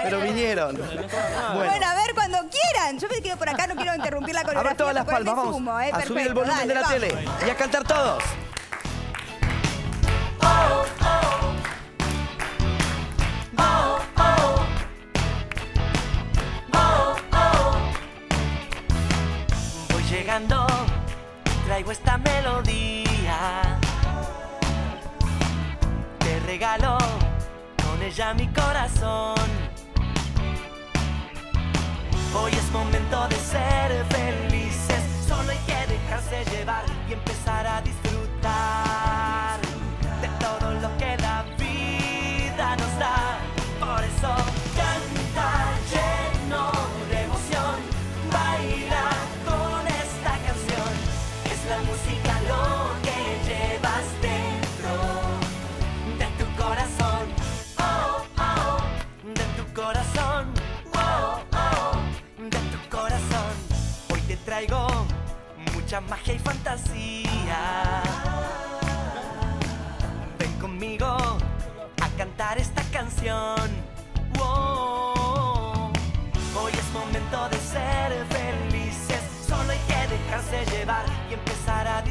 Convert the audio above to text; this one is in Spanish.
Pero vinieron. Bueno, a ver, cuando quieran. Yo me quedo por acá, no quiero interrumpir la A coreografía. ver todas las palmas, vamos Sumo, a perfecto, subir el volumen dale, de la vamos. tele y a cantar todos. Voy llegando, traigo esta melodía. Te regalo con ella mi corazón. Hoy es momento de ser felices. Solo hay que dejarse llevar y empezar a disfrutar de todo lo que la vida nos da. Por eso canta lleno de emoción, baila con esta canción. Es la música lo que llevas dentro de tu corazón. Oh, oh, de tu corazón. Oh, oh, de tu corazón. Hoy te traigo mucha magia y fantasía. Ven conmigo a cantar esta canción. Wow. Hoy es momento de ser felices. Solo hay que dejarse llevar y empezar a